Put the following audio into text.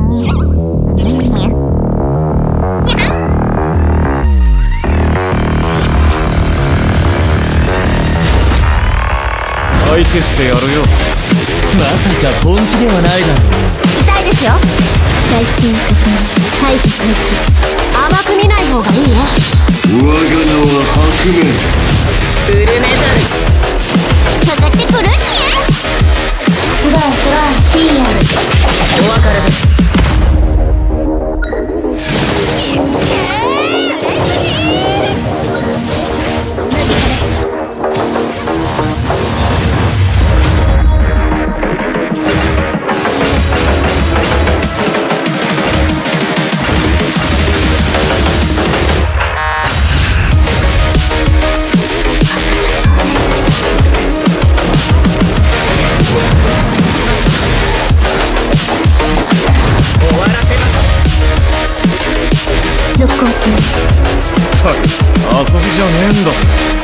相手してやるよ。 まさか本気ではないだろう。 痛いですよ。最新確認、退避開始。甘く見ない方がいいよ。 我が名は白面。 フルメタルかかってくるんにゃ。スラーフィーアル。お別れです。続行します。 ったく遊びじゃねえんだぜ。